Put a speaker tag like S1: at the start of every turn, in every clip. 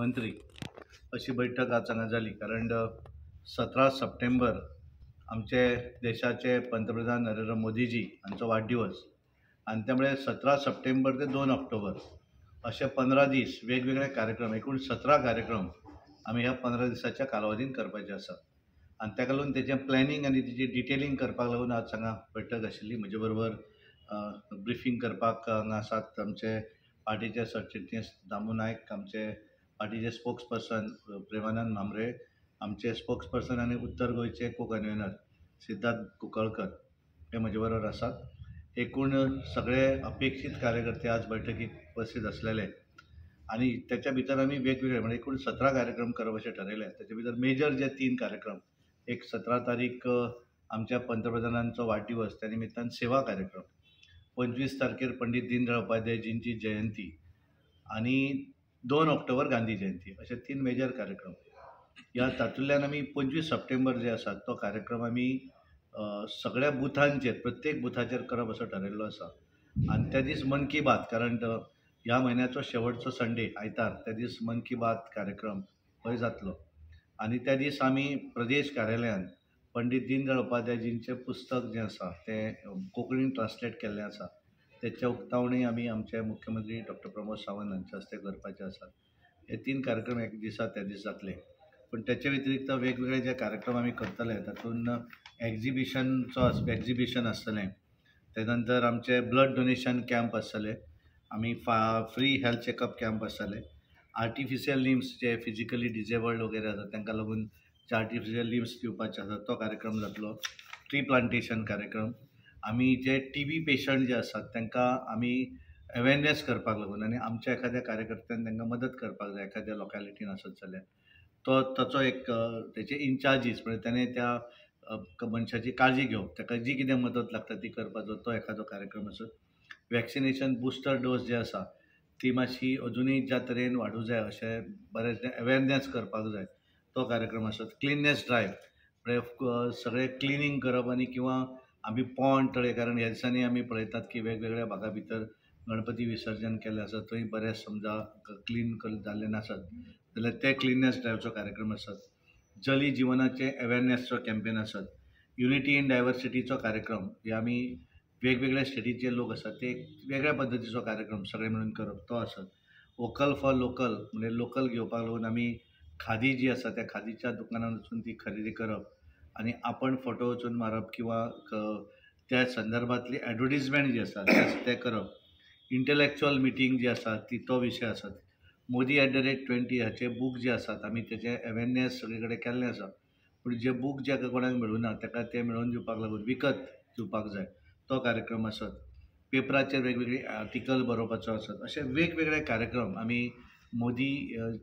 S1: मंत्री अशी बैठक आज हांगा जाली। कारण 17 सप्टेंबर आमचे देशाचे पंतप्रधान नरेंद्र मोदीजी हांचो वाडदिवस आणि त्यामुळे 17 सप्टेंबर ते 2 ऑक्टोबर असे 15 दीस वेगवेगळे कार्यक्रम, एकूण 17 कार्यक्रम आम्ही ह्या 15 दिसाच्या कालावधीन करपाचे आसात आणि ताका लागून तेचें प्लॅनिंग आनी तेची डिटेलिंग करपाक लागून आज हांगा बैठक आशिल्ली। म्हजे बरोबर ब्रिफींग करपाक हांगा आसात आमचे पार्टीचे सरचिटणीस दामू नायक, आमचे पार्टीचे स्पोक्स पर्सन प्रेमानंद मांबरे, आमचे स्पोक्स पर्सन आनी उत्तर गोंयचे को कन्व्हेनर सिद्धार्थ कुंकळकर हे म्हजे बरोबर आसात। एकूण सगळे अपेक्षित कार्यकर्ते आज बैठकीक उपस्थित असलेले आणि त्याच्या भितर आम्ही वेगवेगळे म्हणजे एकूण 17 कार्यक्रम करप अशें ठरयले। त्याच्या भितर मेजर जे 3 कार्यक्रम, एक 17 तारीख आमच्या पंतप्रधानांचो वाडदिवस, त्या निमित्तान सेवा कार्यक्रम, 25 तारखेर पंडित दीनदयाळ उपाध्यायजींची जयंती आणि 2 ऑक्टोबर गांधी जयंती असे 3 मेजर कार्यक्रम। या तातूंतल्यान आमी 25 सप्टेंबर जे आसा तो कार्यक्रम आमी सगळ्या बुथांचेर, प्रत्येक बुथाचेर करप असो ठरयल्लो आसा आणि त्या दीस मन की बात, कारण ह्या म्हयन्याचो शेवटचो संडे आयतार, त्या दीस मन की बात कार्यक्रम खंय जातलो आणि त्या दीस आमी प्रदेश कार्यालयान पंडित दीनदयाळ उपाध्यायजींचे पुस्तक जे आसा ते कोंकणीन ट्रान्सलेट केल्लें आसा, तेच्या उक्तावणी आमी आमचे मुख्यमंत्री डॉक्टर प्रमोद सावंत हांचे हस्ते करपाचे आसात। हे 3 कार्यक्रम एक दिसा त्या दीस जातले। पण त्याचे व्यतिरिक्त वेगवेगळे जे कार्यक्रम आमी करतले तातूंत एक्झिबिशन आसतलें, त्यानंतर आमचे ब्लड डोनेशन कॅम्प आसतले, आमी फ्री हेल्थ चेकअप कॅम्प आसतले, आर्टिफिशियल लिम्स जे फिजिकली डिजेबल्ड वगैरे आसात तांकां लागून जे आर्टिफिशियल लिम्स दिवपाचे आसात तो कार्यक्रम जातलो, ट्री प्लांटेशन कार्यक्रम, आमी जे टीबी पेशंट जे आसात तांकां आमी अवेरनेस करपाक लागून आनी आमच्या एखाद्या कार्यकर्त्यान तांकां मदत करपाक जाय एखाद्या लोकॅलिटीन आसत जाल्यार ताचो एक तेचे इन्चार्जीस म्हणजे त्याने त्या मनशाची काळजी घेवप, ताका जी कितें मदत लागता ती करपाचो तो एखादो कार्यक्रम आसत। वॅक्सिनेशन बुस्टर डोस जे आसा ती मातशी अजुनूय ज्या तरेन वाडूं जाय अशें बरेचशें अवेरनेस करपाक जाय तो कार्यक्रम आसत। क्लिननेस ड्रायव्ह म्हणजे सगळे क्लिनींग करप आनी किंवा आमी पोंड तळे, कारण ह्या दिसांनी आमी पळयतात की वेगवेगळ्या भागा भितर गणपती विसर्जन केल्लें आसा, थंय बरें समजा क्लीन जाल्ले नासत जाल्यार ते क्लिननेस ड्रायव्हचो कार्यक्रम आसत। जली जीवनाचे अवेरनेसचो कॅम्पेन आसत। युनिटी इन डायवर्सिटीचो कार्यक्रम, जे आमी वेगवेगळ्या स्टेटीचे लोक आसात ते वेगळ्या पद्धतीचो कार्यक्रम सगळे मिळून करप तो आसत। वोकल फॉर लोकल म्हणजे लोकल घेवपाक लागून आमी खादी जी आसा त्या खादीच्या दुकानार वचून ती खरेदी करप आणि आपण फोटो वचून मारप किंवा त्या संदर्भातली ॲडव्हर्टिजमेंट जी आसा ते करप। इंटलेक्च्युअल मिटींग जी आसा ती तो विशय आसत। मोदी @20 हाचे बूक जे आसात आमी तेचे अवेरनेस सगळे कडेन केल्लें आसा, पूण जे बूक जे कोणाक मेळूना ताका ते मेळोवन दिवपाक लागून विकत दिवपाक जाय तो कार्यक्रम आसत। पेपराचेर वेगवेगळी आर्टिकल बरोवपाचो आसत। अशे वेगवेगळे कार्यक्रम आमी मोदी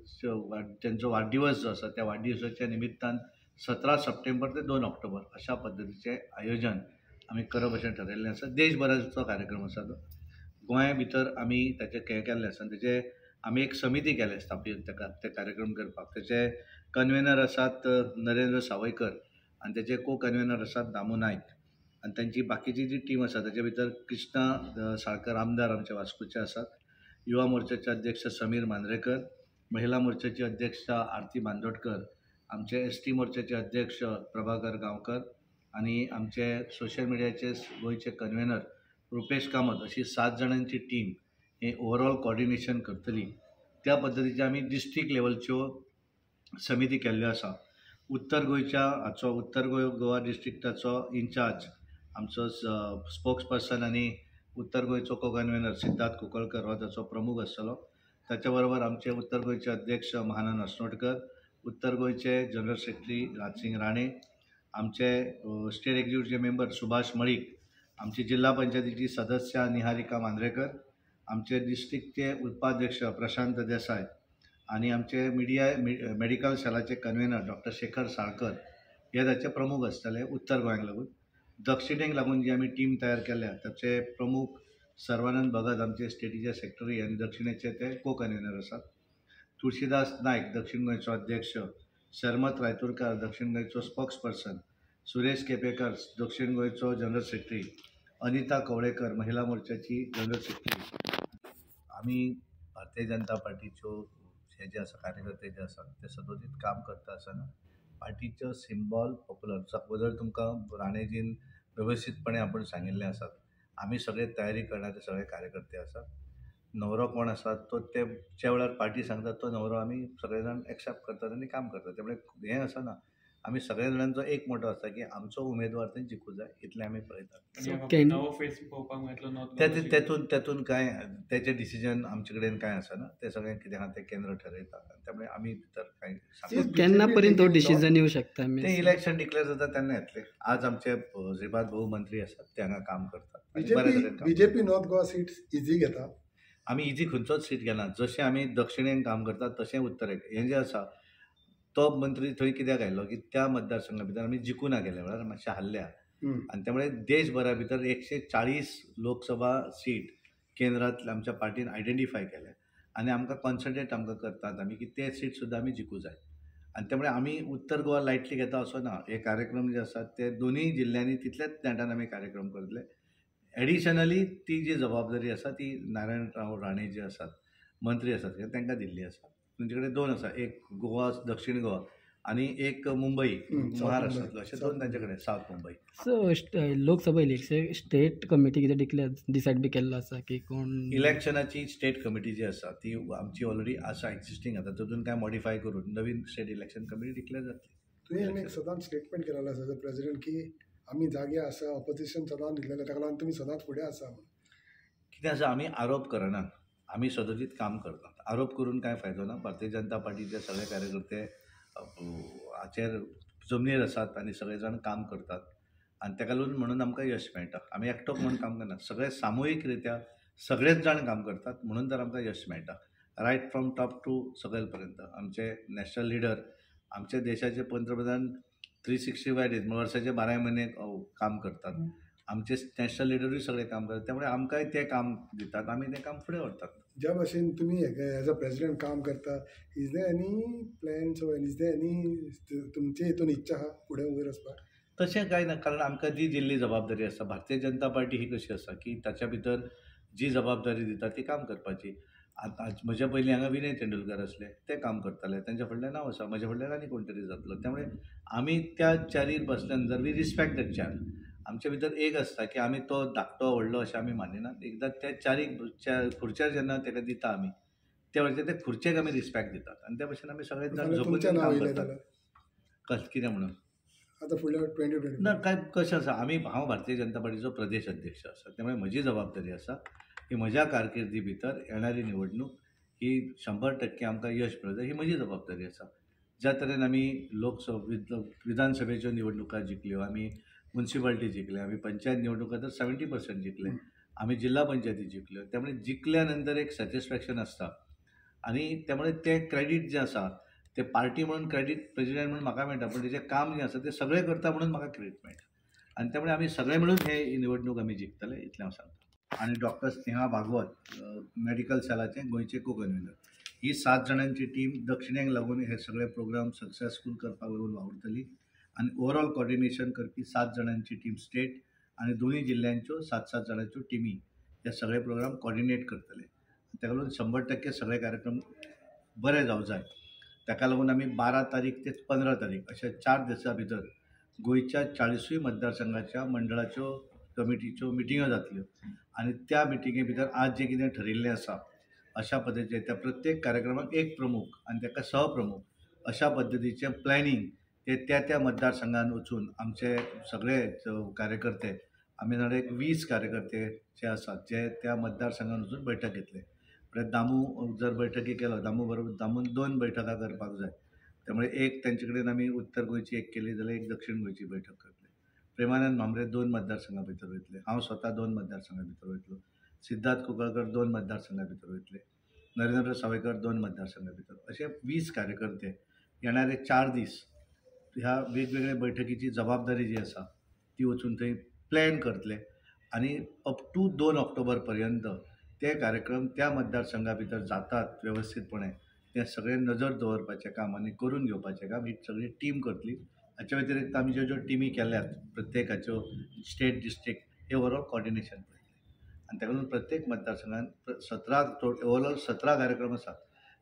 S1: त्यांचो वाडदिवस जो आसा त्या वाडदिवसाच्या निमित्तान 17 सप्टेंबर ते 2 ऑक्टोबर अशा पद्धतीचे आयोजन आमी करप अशें ठरयल्लें आसा। देशभराचो कार्यक्रम आसा तो। गोंया भितर आमी ताचे हें केल्लें आसा, तेचे आमी एक समिती केल्या स्थापीत ते कार्यक्रम करपाक। तेचे कन्व्हेनर आसात नरेंद्र सावयकर आणि तेचे को कन्व्हेनर आसात दामू नायक आणि त्यांची बाकीची जी टीम आसा ताचे भितर कृष्णा साळकर आमदार आमचे वास्कोचे आसात, युवा मोर्चाचे अध्यक्ष समीर मांद्रेकर, महिला मोर्चाची अध्यक्ष आरती बांदोडकर, आमचे एसटी मोर्चाचे अध्यक्ष प्रभाकर गांवकर आणि आमचे सोशल मिडियाचे गोंयचे कन्व्हेनर रुपेश कामत, अशी 7 जाणांची टीम हे ओवरऑल कोऑर्डिनेशन करतली। त्या पद्धतीचे आमी डिस्ट्रिक्ट लेवलच्यो समिती केल्ल्यो आसा। उत्तर गोवा डिस्ट्रिक्टाचो इन्चार्ज आमचो स्पोक्स पर्सन आनी उत्तर गोंयचो को कन्व्हेनर सिद्धार्थ कुंकळकर हो ताचो प्रमुख आसतलो। त्याच्या बरोबर आमचे उत्तर गोंयचे अध्यक्ष महानंद अस्नोडकर, उत्तर गोंयचे जनरल सेक्रेटरी राजसिंग राणे, आमचे state executive member Subhash Malik, आमची जिल्हा पंचायतीची सदस्य निहारिका मांद्रेकर, आमचे डिस्ट्रिक्टचे उपाध्यक्ष प्रशांत देसाय आणि आमचे मेडिकल सेलाचे कन्व्हेनर डॉक्टर शेखर साळकर हे ताचे प्रमुख आसतले उत्तर गोंयाक लागून। दक्षिणेक लागून जी आमी टीम तयार केल्या ताचे प्रमुख सर्वानंद भगत आमचे स्टेटीचे सेक्रेटरी आणि दक्षिणेचे ते को कन्व्हेनर आसात। तुळशीदास नायक दक्षिण गोंयचो अध्यक्ष, शर्मत रायतुरकार दक्षिण गोंयचो स्पोक्स पर्सन, सुरेश केपेकर दक्षिण गोंयचो जनरल सेक्रेटरी, अनिता कवळेकर महिला मोर्चाची जनरल सेक्रेटरी, आमी भारतीय जनता पार्टीच्यो हे जे आसा कार्यकर्ते जे आसात ते सदोदीत काम करता आसतना पार्टीचो सिम्बॉल पॉप्युलर जर तुमकां राणेजीन व्यवस्थितपणे आपण सांगिल्लें आसात आमी सगळे तयारी करणारे सगळे कार्यकर्ते आसात. न्हवरो कोण आसा तो ते ज्या वेळार पार्टी सांगता तो न्हवरो आमी सगळे जाण एक्सेप्ट करतात आनी काम करतात. त्यामुळे हें आसना आमी सगळ्या जाणांचो एक मोटो आसता की आमचो उमेदवार थंय जिखूं जाय इतलें आमी पळयतात.
S2: नवो फेस पळोवपाक मेळटलो
S1: तेतून कांय तेचें डिसिजन आमचे कडेन कांय आसना. ते सगळें कितें आहा तें केंद्र ठरयता. त्यामुळे आमी भितर कांय सांगपाक
S3: केन्ना पर्यंत तो डिसिजन येवं शकता?
S1: ते इलेक्शन डिक्लेअर जाता तेन्ना येतले. आज आमचे श्रीपाद भाऊ मंत्री आसात ते हांगा काम करतात.
S4: BJP north Goa seat easy घेता.
S1: आमी इजी खंयचोच सीट घेना. जशें आमी दक्षिणेक काम करतात तशें उत्तरेक. हें जें आसा तो मंत्री थंय कित्याक आयलो की त्या मतदारसंघा भितर आमी जिखून गेल्या वेळार मातशें हारल्या आनी त्यामुळे देशभरा भितर 140 लोकसभा सीट केंद्रांत आमच्या पार्टीन आयडेंटिफाय केल्या आनी आमकां कॉन्सन्ट्रेट आमकां करतात आमी की ते सीट सुद्दां आमी जिखूं जाय. आनी त्यामुळे आमी उत्तर गोवा लायटली घेता असो ना. हे कार्यक्रम जे आसात ते दोनूय जिल्ल्यांनी तितलेच नेटान आमी कार्यक्रम करतले. एडिशनली ती जी जबाबदारी आसा ती नारायणराव राणे जे आसात मंत्री आसात तांकां दिल्ली आसा. तुमचे कडेन दोन आसा, एक गोवा दक्षिण गोवा आनी एक मुंबई महाराष्ट्रांतलो अशे दोन तांचे कडेन south Mumbai.
S3: So Lok Sabha election state committee कितें डिसायड बी केल्लो आसा की कोण?
S1: इलेक्शनाची स्टेट कमिटी जी आसा ती आमची ऑलरेडी आसा एक्झिस्टींग आतां. तातूंत कांय मॉडिफाय करून नवीन स्टेट इलेक्शन कमिटी डिक्लेअर जातली.
S4: तुवें एक सदांच स्टेटमेंट केलेलो आसा प्रेसिडेंट की आमी जागे आसा, ऑपोजिशन सदांच दिलेलें ताका लागून तुमी सदांच फुडें आसा.
S1: कितें आसा आमी आरोप करनात. आमी सदोदीत काम करतात. आरोप करून कांय फायदो ना. भारतीय जनता पार्टीचे सगळे कार्यकर्ते हाचेर जमनीर आसात आनी सगळे जाण काम करतात आनी ताका लागून म्हणून आमकां यश मेळटा. आमी एकटोक म्हणून काम करनात. सगळे सामुहीक रित्या सगळेच जाण काम करतात म्हणून तर आमकां यश मेळटा. रायट फ्रॉम टॉप टू सकयल पर्यंत आमचे नॅशनल लिडर, आमचे देशाचे पंतप्रधान 365 डेज वर्साचे 12 महिने काम करतात. आमचे नॅशनल लिडरूय सगळे काम करतात. त्यामुळे आमकांय ते काम दितात, आमी तें काम फुडें व्हरतात.
S4: ज्या भाशेन तुमी एज अ प्रेसिडेंट काम करता, is there any plans or is there any तुमचे हितून इच्छा आहा फुडें वयर वचपाक?
S1: तशें कांय ना. कारण आमकां जी दिल्ली जबाबदारी आसा, भारतीय जनता पार्टी ही कशी आसा की ताच्या भितर जी जबाबदारी दिता ती काम करपाची. आतां म्हज्या पयलीं हांगा विनय तेंडुलकर आसले, ते काम करताले. तांच्या फुडल्यान हांव आसा, म्हज्या फुडल्यान आनी कोण तरी जातलो. त्यामुळे आमी त्या चारीर बसल्या नंतर वी रिस्पेक्ट दॅट चार. आमचे भितर एक आसता की आमी तो धाकटो व्हडलो अशें आमी मानिनात. एकदां त्या चारीक खुर्च्या जेन्ना ताका दिता आमी त्या वेळार ते खुर्चेक आमी रिस्पेक्ट दितात आनी त्या भशेन आमी सगळे जाण झोपून काम करतात. कितें म्हणून
S4: आतां फुडल्या 2020
S1: ना काय कशें आसा, हांव भारतीय जनता पार्टीचो प्रदेश अध्यक्ष आसा. त्यामुळे म्हजी जबाबदारी आसा की म्हज्या कारकिर्दी भितर येणारी निवडणूक ही 100% आमकां यश मेळूं ही म्हजी जबाबदारी आसा. ज्या तरेन आमी विधानसभेच्यो निवडणुका जिखल्यो, आमी म्युन्सिपाल्टी जिखले, आमी पंचायत निवडणुका तर 70% जिखले, आमी जिल्हा पंचायती जिखल्यो. त्यामुळे जिखल्या नंतर एक सॅटिस्फॅक्शन आसता आनी त्यामुळे ते क्रेडीट जें आसा ते पार्टी म्हणून क्रेडीट प्रेसिडेंट म्हणून म्हाका मेळटा, पण तेजें काम जें आसा तें सगळें करता म्हणून म्हाका क्रेडीट मेळटा. आनी त्यामुळे आमी सगळे मेळून हे निवडणूक आमी जिखतले इतलें हांव सांगता. आनी डॉक्टर स्नेहा भागवत मेडिकल सेलाचे गोंयचे को कन्व्हिनर, ही 7 जाणांची टीम दक्षिणेक लागून हे सगळे प्रोग्राम सक्सेसफूल करपाक लागून वावुरतली आनी ओवरऑल कॉर्डिनेशन करपी 7 जाणांची टीम स्टेट आनी दोनूय जिल्ल्यांच्यो 7-7 जाणांच्यो टिमी हे सगळे प्रोग्राम कॉर्डिनेट करतले. ताका लागून 100% सगळे कार्यक्रम बरे जावं जाय. ताका लागून आमी 12 तारीख ते 15 तारीख अशा 4 दिसां भितर गोंयच्या 40 मतदारसंघाच्या मंडळाच्यो कमिटीच्यो मिटिंगो जातल्यो आनी त्या मिटिंगे भितर आज जे कितें ठरिल्लें आसा अशा पद्दतीचे त्या प्रत्येक कार्यक्रमाक एक प्रमुख आनी ताका सहप्रमुख अशा पद्दतीचें प्लॅनिंग ते त्या मतदारसंघान वचून आमचे सगळे कार्यकर्ते आमी एक 20 कार्यकर्ते जे आसात जे त्या मतदारसंघान वचून बैठक घेतले. दामू जर बैठकी केलो, दामू बरोबर दामून 2 बैठका करपाक जाय. त्यामुळे एक तेंचे कडेन आमी उत्तर गोंयची एक केली जाल्यार एक दक्षिण गोंयची बैठक करतले. प्रेमानंद मांद्रे 2 मतदारसंघा भितर वयतले, हांव स्वता 2 मतदारसंघा भितर वयतलो, सिद्धार्थ कुंकळकर 2 मतदारसंघा भितर वयतले, नरेंद्र सावयकर 2 मतदारसंघा भितर, असे 20 कार्यकर्ते येणारे 4 दीस ह्या वेगवेगळ्या बैठकीची जबाबदारी जी आसा ती वचून थंय प्लॅन करतले आनी अप टू 2 ऑक्टोबर पर्यंत ते कार्यक्रम त्या मतदारसंघा भितर जातात व्यवस्थितपणे ते सगळे नजर दवरपाचें काम आनी करून घेवपाचें काम ही सगळी टीम करतली. हाच्या व्यतिरिक्त आमी ज्यो टीमी केल्यात प्रत्येकाच्यो स्टेट डिस्ट्रिक्ट हे ओवरऑल कॉर्डिनेशन करतले आनी ताका लागून प्रत्येक मतदारसंघात 17 ओवरऑल 17 कार्यक्रम आसात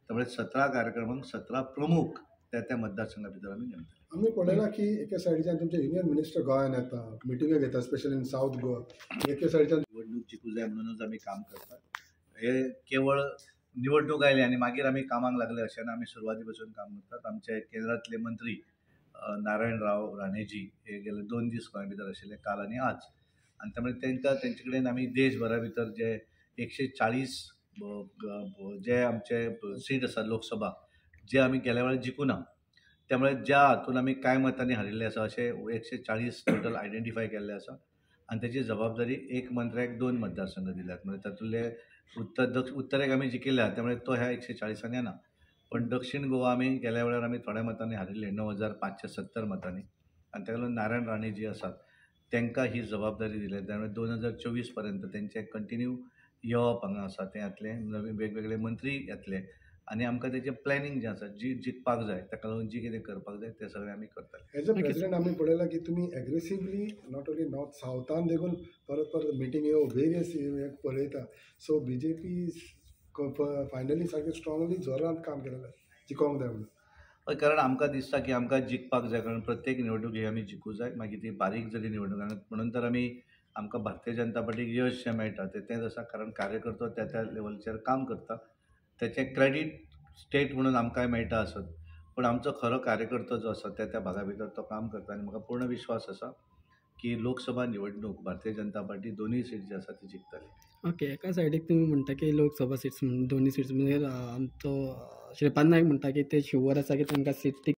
S1: त्यामुळे 17 कार्यक्रमांक 17 प्रमुख त्या मतदारसंघा भितर आमी घेतले.
S4: आम्ही पळयलां की एके सायडीच्यान तुमचे युनियन मिनिस्टर गोंयान येता, मिटिंगे घेता, स्पेशली इन सावथ गोवा. एके सायडीच्यान
S1: निवडणूक जिखूं जाय म्हणूनच आमी काम करतात. हे केवळ निवडणूक आयली आनी मागीर आमी कामाक लागले अशें ना. आमी सुरवाती पासून काम करतात. आमचे केंद्रांतले मंत्री नारायण राव राणेजी हे गेले 2 दीस गोंया भितर आशिल्ले, काल आनी आज. आनी त्यामुळे तेंचे कडेन आमी देशभरा भितर जे 140 जे आमचे सीट आसा लोकसभा जे आमी गेल्या वेळार जिखूं ना, त्यामुळे ज्या हातून आमी कांय मतांनी हारिल्ले आसा अशे 140 टोटल आयडेंटिफाय केल्ले आसा. आनी तेची जबाबदारी एक मंत्र्याक 2 मतदारसंघ दिल्यात. म्हणजे तातूंतले उत्तरेक आमी जिखिल्ल्या त्यामुळे तो ह्या 140 येना. पण दक्षिण गोवा आमी गेल्या वेळार आमी थोड्या मतांनी हारिल्ले 9570 मतांनी. आनी ताका लागून नारायण राणे जी आसात तांकां ही जबाबदारी दिल्या. त्यामुळे 2024 पर्यंत तेंचे कंटिन्यू येवप हांगा आसा ते येतले, नवीन वेगवेगळे मंत्री येतले आनी आमकां तेजें प्लॅनिंग जें आसा जी जिखपाक जाय ताका लागून जी कितें करपाक जाय तें सगळें आमी करतले.
S4: एज अ प्रेसिडेंट आम्ही पळयलां की तुम्ही एग्रेसिवली नॉट ओन्ली नॉर्थ सावथान देखून परत परत मिटींग येवं वेरियस पळयता. सो BJP फायनली सारकें स्ट्रॉंगली जोरान काम केलेलें जिखोंक जाय म्हणून.
S1: हय, कारण आमकां दिसता की आमकां जिखपाक जाय, कारण प्रत्येक निवडणूक ही आमी जिखूं जाय. मागीर ती बारीक जरी निवडणूक म्हणून तर आमकां भारतीय जनता पार्टीक यश जें मेळटा तेंच आसा, कारण कार्यकर्तो त्या लेवलचेर काम करता. तेचें क्रेडीट स्टेट म्हणून आमकांय मेळटा आसत, पण आमचो खरो कार्यकर्तो जो आसा त्या भागा भितर तो काम करता. आनी म्हाका पूर्ण विश्वास आसा की लोकसभा निवडणूक भारतीय जनता पार्टी दोनूय सीट जी आसा ती जिखतली.
S3: ओके, एका सायडीक तुम्ही म्हणटा की लोकसभा सीट्स म्हणून 2 सीट्स म्हणजे आमचो श्रीपाद नायक म्हणटा की ते शुअर आसा की तांकां सीट